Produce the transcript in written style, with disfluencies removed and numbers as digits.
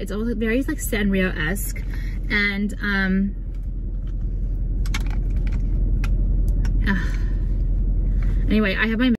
It's also very like Sanrio-esque. And anyway, I have my